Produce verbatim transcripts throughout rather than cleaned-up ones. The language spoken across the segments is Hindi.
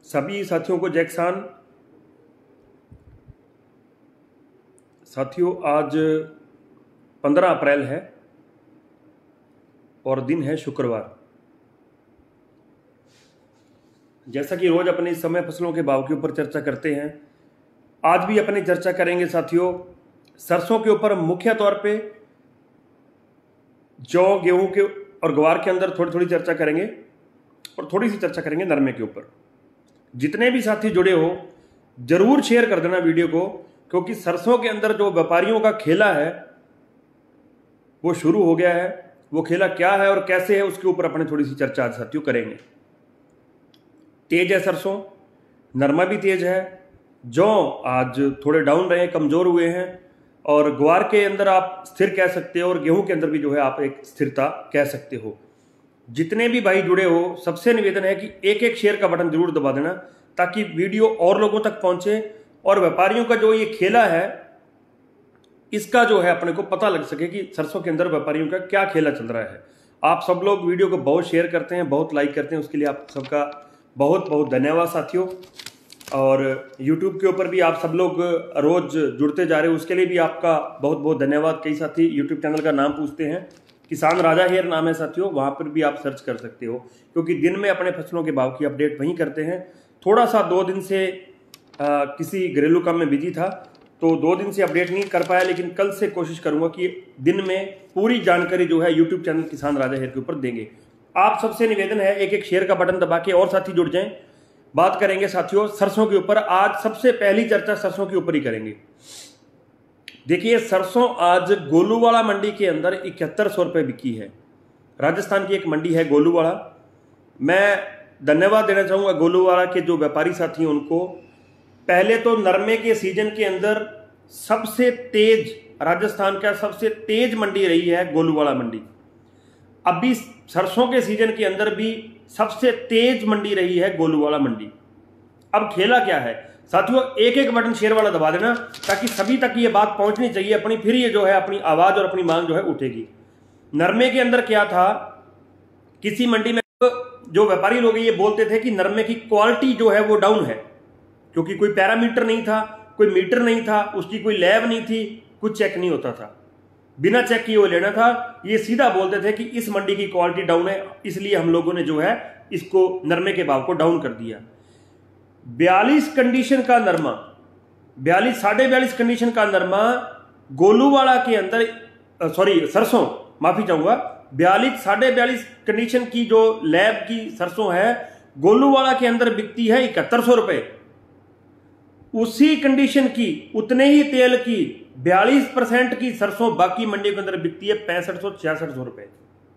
सभी साथियों को जय किसान। साथियों, आज पंद्रह अप्रैल है और दिन है शुक्रवार। जैसा कि रोज अपने इस समय फसलों के भाव के ऊपर चर्चा करते हैं, आज भी अपनी चर्चा करेंगे साथियों सरसों के ऊपर। मुख्य तौर पे जौ, गेहूं के और ग्वार के अंदर थोड़ी थोड़ी चर्चा करेंगे और थोड़ी सी चर्चा करेंगे नरमे के ऊपर। जितने भी साथी जुड़े हो जरूर शेयर कर देना वीडियो को, क्योंकि सरसों के अंदर जो व्यापारियों का खेला है वो शुरू हो गया है। वो खेला क्या है और कैसे है उसके ऊपर अपने थोड़ी सी चर्चा आज साथियों करेंगे। तेज है सरसों, नरमा भी तेज है। जौ आज थोड़े डाउन रहे, कमजोर हुए हैं, और ग्वार के अंदर आप स्थिर कह सकते हो और गेहूं के अंदर भी जो है आप एक स्थिरता कह सकते हो। जितने भी भाई जुड़े हो सबसे निवेदन है कि एक एक शेयर का बटन जरूर दबा देना, ताकि वीडियो और लोगों तक पहुंचे और व्यापारियों का जो ये खेला है इसका जो है अपने को पता लग सके कि सरसों के अंदर व्यापारियों का क्या खेला चल रहा है। आप सब लोग वीडियो को बहुत शेयर करते हैं, बहुत लाइक करते हैं, उसके लिए आप सबका बहुत बहुत धन्यवाद साथियों। और यूट्यूब के ऊपर भी आप सब लोग रोज जुड़ते जा रहे हो, उसके लिए भी आपका बहुत बहुत धन्यवाद। कई साथी यूट्यूब चैनल का नाम पूछते हैं, किसान राजा हेयर नाम है साथियों, वहां पर भी आप सर्च कर सकते हो, क्योंकि दिन में अपने फसलों के भाव की अपडेट वहीं करते हैं। थोड़ा सा दो दिन से आ, किसी घरेलू काम में बिजी था तो दो दिन से अपडेट नहीं कर पाया, लेकिन कल से कोशिश करूंगा कि दिन में पूरी जानकारी जो है यूट्यूब चैनल किसान राजा हेयर के ऊपर देंगे। आप सबसे निवेदन है एक एक शेयर का बटन दबा के और साथी जुड़ जाएं। बात करेंगे साथियों सरसों के ऊपर। आज सबसे पहली चर्चा सरसों के ऊपर ही करेंगे। देखिए, सरसों आज गोलूवाड़ा मंडी के अंदर इकहत्तर सौ रुपये बिकी है। राजस्थान की एक मंडी है गोलूवाड़ा। मैं धन्यवाद देना चाहूंगा गोलूवाड़ा के जो व्यापारी साथी हैं उनको। पहले तो नरमे के सीजन के अंदर सबसे तेज, राजस्थान का सबसे तेज मंडी रही है गोलूवाड़ा मंडी। अभी सरसों के सीजन के अंदर भी सबसे तेज मंडी रही है गोलूवाड़ा मंडी। अब खेला क्या है साथियों, एक एक बटन शेयर वाला दबा देना, ताकि सभी तक ये बात पहुंचनी चाहिए अपनी, फिर ये जो है अपनी आवाज और अपनी मांग जो है उठेगी। नरमे के अंदर क्या था, किसी मंडी में जो व्यापारी लोग ये बोलते थे कि नरमे की क्वालिटी जो है वो डाउन है, क्योंकि कोई पैरामीटर नहीं था, कोई मीटर नहीं था, उसकी कोई लैब नहीं थी, कुछ चेक नहीं होता था, बिना चेक किए वो लेना था। ये सीधा बोलते थे कि इस मंडी की क्वालिटी डाउन है, इसलिए हम लोगों ने जो है इसको नरमे के भाव को डाउन कर दिया। बयालीस कंडीशन का नरमा, बयालीस साढ़े बयालीस कंडीशन का नरमा गोलूवाड़ा के अंदर, सॉरी सरसों, माफी चाहूंगा, बयालीस साढ़े बयालीस कंडीशन की जो लैब की सरसों है गोलूवाड़ा के अंदर बिकती है इकहत्तर सौ रुपए। उसी कंडीशन की, उतने ही तेल की बयालीस परसेंट की सरसों बाकी मंडी के अंदर बिकती है पैंसठ सौ छियासठ सौ रुपए।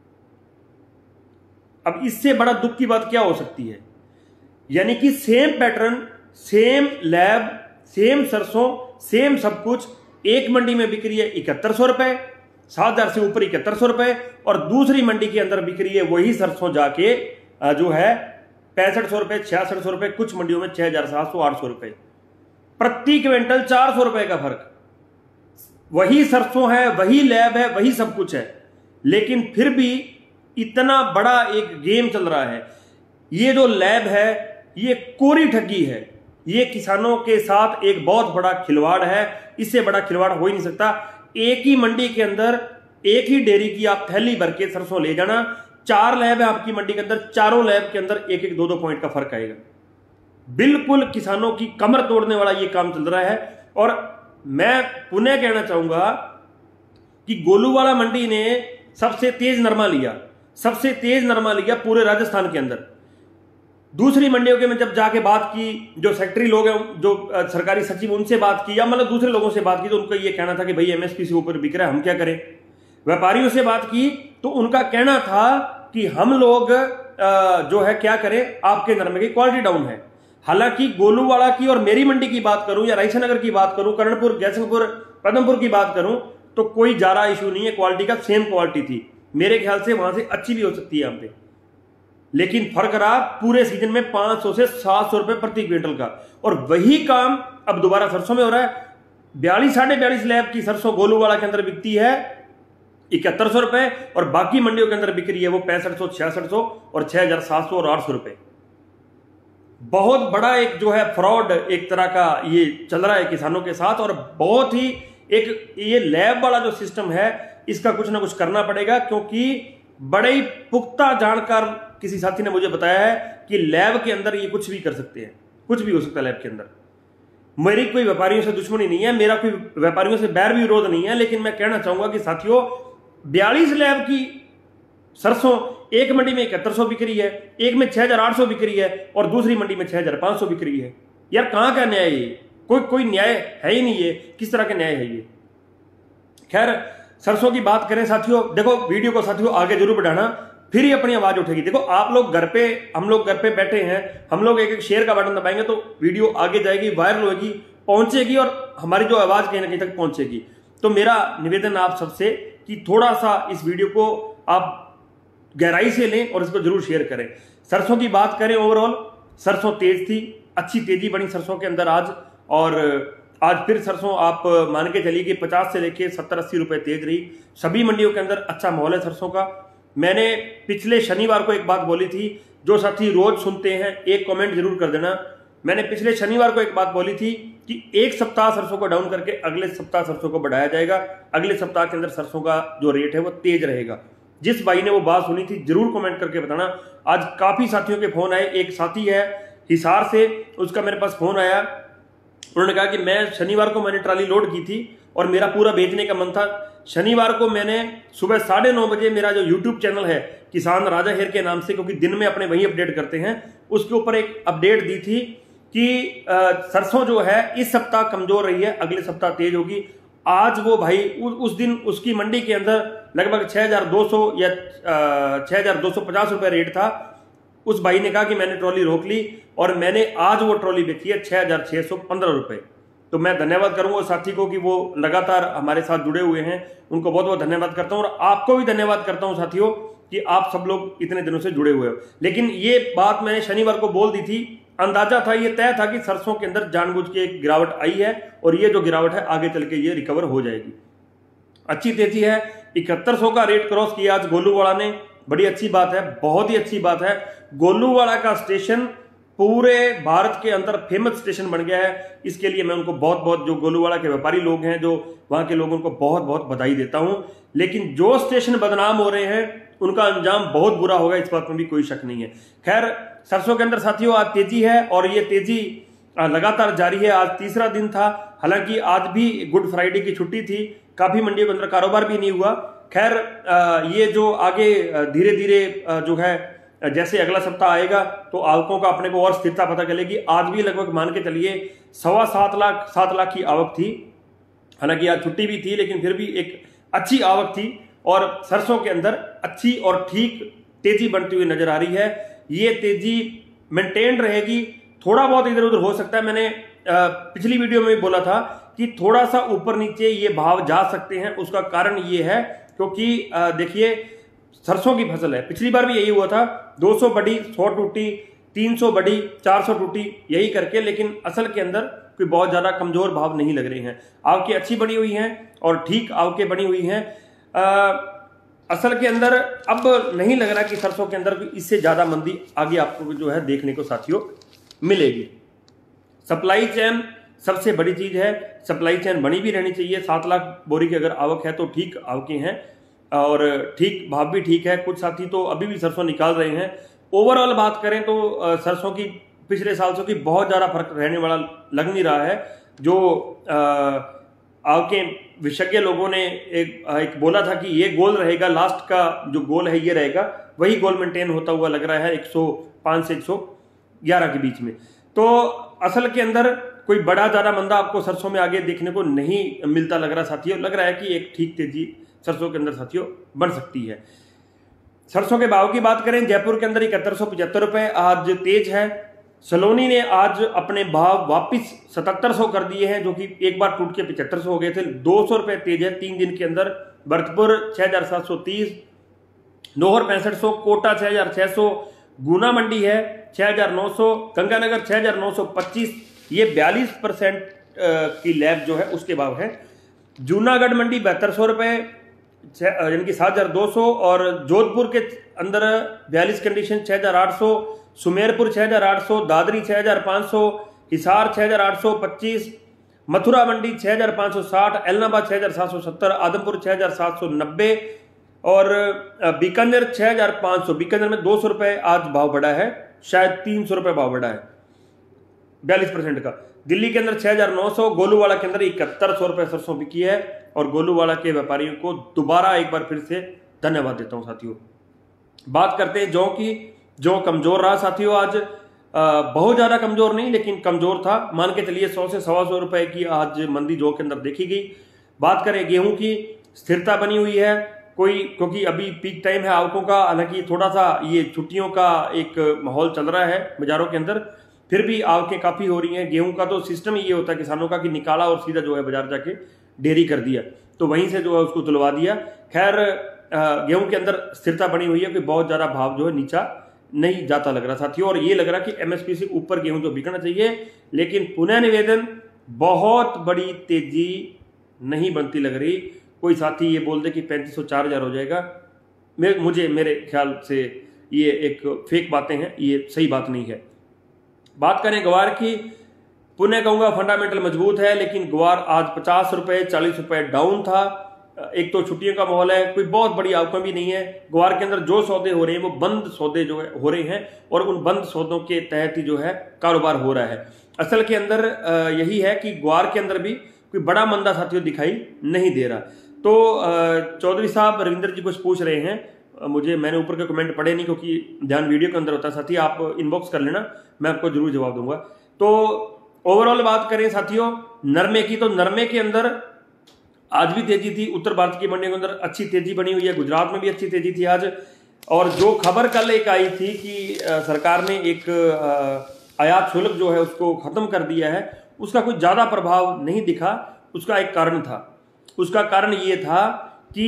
अब इससे बड़ा दुख की बात क्या हो सकती है? यानी कि same pattern, same lab, same सरसों, सेम सब कुछ एक मंडी में बिक रही है इकहत्तर सौ रुपए, सात हजार से ऊपर इकहत्तर सौ रुपए, और दूसरी मंडी के अंदर बिक रही है वही सरसों जाके जो है पैंसठ सौ रुपए, छियासठ सौ रुपए, कुछ मंडियों में छह हजार सात सौ आठ सौ रुपए प्रति क्विंटल, चार सौ रुपए का फर्क। वही सरसों है, वही लैब है, वही सब कुछ है, लेकिन फिर भी इतना बड़ा एक गेम चल रहा है। ये जो लैब है ये कोरी ठगी है, ये किसानों के साथ एक बहुत बड़ा खिलवाड़ है। इससे बड़ा खिलवाड़ हो ही नहीं सकता। एक ही मंडी के अंदर, एक ही डेयरी की आप थैली भर के सरसों ले जाना, चार लैब है आपकी मंडी के अंदर, चारों लैब के अंदर एक एक दो दो पॉइंट का फर्क आएगा। बिल्कुल किसानों की कमर तोड़ने वाला ये काम चल रहा है। और मैं पुनः कहना चाहूंगा कि गोलूवाड़ा मंडी ने सबसे तेज नरमा लिया, सबसे तेज नरमा लिया पूरे राजस्थान के अंदर। दूसरी मंडियों के में जब जाके बात की, जो सेक्रेटरी लोग हैं, जो सरकारी सचिव, उनसे बात की, या मतलब दूसरे लोगों से बात की, तो उनका ये कहना था कि भाई एमएसपी से ऊपर बिक रहा है, हम क्या करें। व्यापारियों से बात की तो उनका कहना था कि हम लोग जो है क्या करें, आपके नरमे की क्वालिटी डाउन है। हालांकि गोलूवाड़ा की और मेरी मंडी की बात करूं, या रायसेनगर की बात करूं, कर्णपुर, जयसिंहपुर, पदमपुर की बात करूं, तो कोई ज्यादा इशू नहीं है, क्वालिटी का सेम क्वालिटी थी। मेरे ख्याल से वहां से अच्छी भी हो सकती है यहाँ पे, लेकिन फर्क रहा पूरे सीजन में पांच सौ से सात सौ रुपए प्रति क्विंटल का। और वही काम अब दोबारा सरसों में हो रहा है। बयालीस साढ़े बयालीस लैब की सरसों गोलूवाड़ा के अंदर बिकती है इकहत्तर सौ रुपए, और बाकी मंडियों के अंदर बिक रही है वो पैंसठ सौ, छियासठ सौ और छह हजार सात सौ और आठ सौ रुपए। बहुत बड़ा एक जो है फ्रॉड एक तरह का ये चल रहा है किसानों के साथ, और बहुत ही एक ये लैब वाला जो सिस्टम है इसका कुछ ना कुछ करना पड़ेगा, क्योंकि बड़े ही पुख्ता जानकार किसी साथी ने मुझे बताया है कि लैब के अंदर ये कुछ भी कर सकते हैं, कुछ भी हो सकता है लैब के अंदर। मेरी कोई व्यापारियों से दुश्मनी नहीं है, मेरा कोई व्यापारियों से बैर भी विरोध नहीं है, लेकिन मैं कहना चाहूंगा कि साथियों बयालीस लैब की सरसों एक मंडी में इकहत्तर सौ बिक रही है, एक में छह हजार आठ सौ बिक रही है और दूसरी मंडी में छह हजार पांच सौ बिक रही है। यार कहां का न्याय है? कोई कोई न्याय है ही नहीं, ये किस तरह का न्याय है ये? खैर सरसों की बात करें साथियों, देखो वीडियो को साथियों आगे जरूर बढ़ाना, फिर ही अपनी आवाज उठेगी। देखो आप लोग घर पे, हम लोग घर पे बैठे हैं, हम लोग एक एक शेयर का बटन दबाएंगे तो वीडियो आगे जाएगी, वायरल होगी, पहुंचेगी और हमारी जो आवाज कहीं ना कहीं तक पहुंचेगी। तो मेरा निवेदन आप सबसे कि थोड़ा सा इस वीडियो को आप गहराई से लें और इसको जरूर शेयर करें। सरसों की बात करें, ओवरऑल सरसों तेज थी, अच्छी तेजी बनी सरसों के अंदर आज, और आज फिर सरसों आप मान के चलिए कि पचास से लेके सत्तर अस्सी रुपए तेज रही। सभी मंडियों के अंदर अच्छा माहौल है सरसों का। मैंने पिछले शनिवार को एक बात बोली थी, जो साथी रोज सुनते हैं एक कमेंट जरूर कर देना। मैंने पिछले शनिवार को एक बात बोली थी कि एक सप्ताह सरसों को डाउन करके अगले सप्ताह सरसों को बढ़ाया जाएगा, अगले सप्ताह के अंदर सरसों का जो रेट है वो तेज रहेगा। जिस भाई ने वो बात सुनी थी जरूर कमेंट करके बताना। आज काफी साथियों के फोन आए, एक साथी है हिसार से, उसका मेरे पास फोन आया, उन्होंने कहा कि मैं शनिवार को मैंने ट्राली लोड की थी और मेरा पूरा बेचने का मन था। शनिवार को मैंने सुबह साढ़े नौ बजे मेरा जो यूट्यूब चैनल है किसान राजा हेर के नाम से, क्योंकि दिन में अपने वही अपडेट करते हैं, उसके ऊपर एक अपडेट दी थी कि आ, सरसों जो है इस सप्ताह कमजोर रही है, अगले सप्ताह तेज होगी। आज वो भाई उ, उस दिन उसकी मंडी के अंदर लगभग छह हजार दो सौ या छह हजार दो सौ पचास रुपए रेट था। उस भाई ने कहा कि मैंने ट्रॉली रोक ली और मैंने आज वो ट्रॉली बेची है छह हजार छह सौ पंद्रह रुपए। तो मैं धन्यवाद करूंगा उस साथी को कि वो लगातार हमारे साथ जुड़े हुए हैं, उनको बहुत बहुत धन्यवाद करता हूं। और आपको भी धन्यवाद करता हूं साथियों कि आप सब लोग इतने दिनों से जुड़े हुए हो। लेकिन ये बात मैंने शनिवार को बोल दी थी, अंदाजा था, ये तय था कि सरसों के अंदर जानबूझ के एक गिरावट आई है और ये जो गिरावट है आगे चल के ये रिकवर हो जाएगी। अच्छी तेजी है, इकहत्तर सौ का रेट क्रॉस किया आज गोलूवाड़ा ने, बड़ी अच्छी बात है, बहुत ही अच्छी बात है। गोलूवाड़ा का स्टेशन पूरे भारत के अंदर फेमस स्टेशन बन गया है। इसके लिए मैं उनको बहुत बहुत, जो गोलूवाड़ा के व्यापारी लोग हैं, जो वहां के लोगों को बहुत बहुत बधाई देता हूं। लेकिन जो स्टेशन बदनाम हो रहे हैं उनका अंजाम बहुत बुरा होगा, इस बात में भी कोई शक नहीं है। खैर सरसों के अंदर साथियों आज तेजी है और ये तेजी लगातार जारी है। आज तीसरा दिन था, हालांकि आज भी गुड फ्राइडे की छुट्टी थी, काफी मंडियों के अंदर कारोबार भी नहीं हुआ। खैर ये जो आगे धीरे धीरे जो है जैसे अगला सप्ताह आएगा तो आवकों का अपने को और स्थिरता पता चलेगी। आज भी लगभग मान के चलिए सवा सात लाख सात लाख की आवक थी, हालांकि आज छुट्टी भी थी, लेकिन फिर भी एक अच्छी आवक थी और सरसों के अंदर अच्छी और ठीक तेजी बनती हुई नजर आ रही है। ये तेजी मेंटेन रहेगी, थोड़ा बहुत इधर उधर हो सकता है। मैंने पिछली वीडियो में भी बोला था कि थोड़ा सा ऊपर नीचे ये भाव जा सकते हैं। उसका कारण ये है क्योंकि देखिए सरसों की फसल है, पिछली बार भी यही हुआ था, दो सौ बढ़ी, सौ टूटी, तीन सौ बढ़ी, चार सौ टूटी, यही करके, लेकिन असल के अंदर कोई बहुत ज्यादा कमजोर भाव नहीं लग रहे हैं। आवकें अच्छी बनी हुई हैं और ठीक आवकें बनी हुई हैं। आ, असल के अंदर अब नहीं लग रहा कि सरसों के अंदर इससे ज्यादा मंदी आगे आपको जो है देखने को साथियों मिलेगी। सप्लाई चेन सबसे बड़ी चीज है, सप्लाई चेन बनी भी रहनी चाहिए। सात लाख बोरी की अगर आवक है तो ठीक आवकें हैं और ठीक भाव भी ठीक है। कुछ साथी तो अभी भी सरसों निकाल रहे हैं। ओवरऑल बात करें तो सरसों की पिछले साल से की बहुत ज़्यादा फर्क रहने वाला लग नहीं रहा है। जो आवकें विशेषज्ञ लोगों ने एक, एक बोला था कि ये गोल रहेगा, लास्ट का जो गोल है ये रहेगा, वही गोल मेंटेन होता हुआ लग रहा है एक सौ पाँच से एक सौ ग्यारह के बीच में। तो असल के अंदर कोई बड़ा ज़्यादा मंदा आपको सरसों में आगे देखने को नहीं मिलता लग रहा साथियों। लग रहा है कि एक ठीक तेजी सरसों के अंदर साथियों बन सकती है। सरसों के भाव की बात करें, जयपुर के अंदर इकहत्तर सौ पचहत्तर रुपए आज तेज है। सलोनी ने आज अपने भाव वापिस सतहत्तर सौ कर दिए हैं, जो कि एक बार टूट के पचहत्तर सौ हो गए थे। दो सौ रुपए तेज है तीन दिन के अंदर। भरतपुर छह हजार सात सौ तीस, नोहर पैंसठ सौ, कोटा छह हजार छह सौ, गुना मंडी है छह हजार नौ सौ, गंगानगर छह हजार नौ सौ पच्चीस। ये बयालीस परसेंट की लैब जो है उसके भाव है। जूनागढ़ मंडी बहत्तर सौ रुपए यानी कि सात हजार दो सौ, और जोधपुर के अंदर बयालीस कंडीशन छह हजार आठ सौ, सुमेरपुर छः हज़ार आठ सौ, दादरी छः हज़ार पाँच सौ, हिसार छः हज़ार आठ सौ पच्चीस, मथुरा मंडी छः हज़ार पाँच सौ साठ, एलनाबाद छः हज़ार सात सौ सत्तर, आदमपुर छः हज़ार सात सौ नब्बे और बीकानेर छः हज़ार पाँच सौ। बीकानेर में दो सौ रुपये आज भाव बढ़ा है, शायद तीन सौ रुपये भाव बढ़ा है, बयालीस परसेंट का। दिल्ली के अंदर छः हज़ार नौ सौ, गोलूवाड़ा के अंदर इकहत्तर सौ रुपये सरसों बिकी है और गोलूवाड़ा के व्यापारियों को दोबारा एक बार फिर से धन्यवाद देता हूँ साथियों। बात करते हैं जौ की। जौ कमजोर रहा साथियों आज, आ, बहुत ज़्यादा कमजोर नहीं लेकिन कमजोर था। मान के चलिए सौ से सवा सौ रुपए की आज मंदी जौ के अंदर देखी गई। बात करें गेहूं की, स्थिरता बनी हुई है कोई, क्योंकि अभी पीक टाइम है आवकों का। हालांकि थोड़ा सा ये छुट्टियों का एक माहौल चल रहा है बाजारों के अंदर, फिर भी आवकें काफ़ी हो रही हैं। गेहूं का तो सिस्टम ये होता है किसानों का कि निकाला और सीधा जो है बाजार जाके डेयरी कर दिया, तो वहीं से जो है उसको तुलवा दिया। खैर गेहूं के अंदर स्थिरता बनी हुई है, कोई बहुत ज़्यादा भाव जो है नीचा नहीं जाता लग रहा साथियों। और ये लग रहा कि एमएसपी से ऊपर गेहूं जो बिकना चाहिए, लेकिन पुनः निवेदन बहुत बड़ी तेजी नहीं बनती लग रही। कोई साथी ये बोल दे कि पैंतीस सौ चार हज़ार हो जाएगा, मैं मुझे मेरे ख्याल से ये एक फेक बातें हैं, ये सही बात नहीं है। बात करें ग्वार की, पुनः कहूँगा फंडामेंटल मजबूत है, लेकिन ग्वार आज पचास रुपये चालीस रुपये डाउन था। एक तो छुट्टियों का माहौल है, कोई बहुत बड़ी आउटकम भी नहीं है। ग्वार के अंदर जो सौदे हो रहे हैं वो बंद सौदे जो है हो रहे हैं और उन बंद सौदों के तहत ही जो है कारोबार हो रहा है। असल के अंदर यही है कि ग्वार के अंदर भी कोई बड़ा मंदा साथियों दिखाई नहीं दे रहा। तो चौधरी साहब रविंद्र जी कुछ पूछ रहे हैं, मुझे मैंने ऊपर के कमेंट पढ़े नहीं क्योंकि ध्यान वीडियो के अंदर होता है। साथी आप इनबॉक्स कर लेना, मैं आपको जरूर जवाब दूंगा। तो ओवरऑल बात करें साथियों नरमे की, तो नरमे के अंदर आज भी तेजी थी। उत्तर भारत की मंडियों के अंदर अच्छी तेजी बनी हुई है, गुजरात में भी अच्छी तेजी थी आज। और जो खबर कल एक आई थी कि सरकार ने एक आयात शुल्क जो है उसको खत्म कर दिया है, उसका कुछ ज्यादा प्रभाव नहीं दिखा। उसका एक कारण था, उसका कारण ये था कि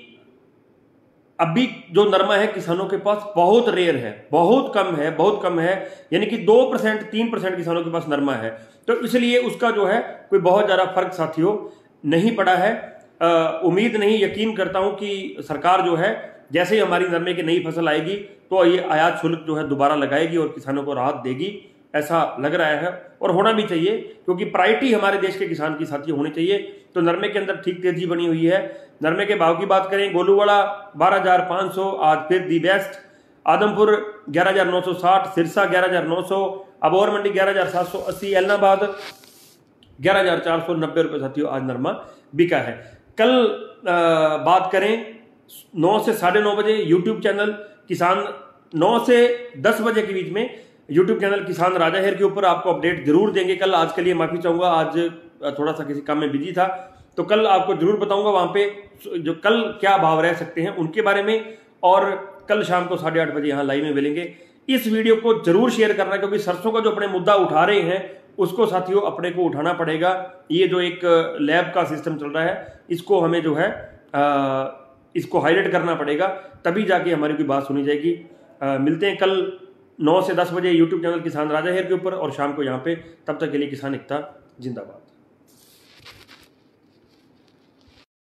अभी जो नरमा है किसानों के पास बहुत रेयर है, बहुत कम है, बहुत कम है, यानी कि दो परसेंट तीन परसेंट किसानों के पास नरमा है। तो इसलिए उसका जो है कोई बहुत ज्यादा फर्क साथियों नहीं पड़ा है। आ, उम्मीद नहीं, यकीन करता हूं कि सरकार जो है जैसे ही हमारी नरमे की नई फसल आएगी तो ये आयात शुल्क जो है दोबारा लगाएगी और किसानों को राहत देगी, ऐसा लग रहा है और होना भी चाहिए, क्योंकि प्रायोरिटी हमारे देश के किसान की साथी होनी चाहिए। तो नरमे के अंदर ठीक तेजी बनी हुई है। नरमे के भाव की बात करें, गोलूवाड़ा बारह हज़ार पाँच सौ आज फिर दी बेस्ट, आदमपुर ग्यारह हज़ार नौ सौ साठ, सिरसा ग्यारह हज़ार नौ सौ, अबोहर मंडी ग्यारह हज़ार सात सौ अस्सी, एलनाबाद ग्यारह हज़ार चार सौ नब्बे रुपये साथियों आज नरमा बिका है। कल आ, बात करें नौ से साढ़े नौ बजे यूट्यूब चैनल किसान, नौ से दस बजे के बीच में यूट्यूब चैनल किसान राजा हेर के ऊपर आपको अपडेट जरूर देंगे। कल आज के लिए माफी चाहूंगा, आज थोड़ा सा किसी काम में बिजी था, तो कल आपको जरूर बताऊंगा वहां पे जो कल क्या भाव रह सकते हैं उनके बारे में। और कल शाम को साढ़े आठ बजे यहाँ लाइव में मिलेंगे। इस वीडियो को जरूर शेयर करना, क्योंकि सरसों का जो अपने मुद्दा उठा रहे हैं उसको साथियों अपने को उठाना पड़ेगा। ये जो एक लैब का सिस्टम चल रहा है इसको हमें जो है आ, इसको हाईलाइट करना पड़ेगा, तभी जाके हमारी कोई बात सुनी जाएगी। आ, मिलते हैं कल नौ से दस बजे यूट्यूब चैनल किसान राजा हेर के ऊपर और शाम को यहाँ पे। तब तक के लिए किसान एकता जिंदाबाद।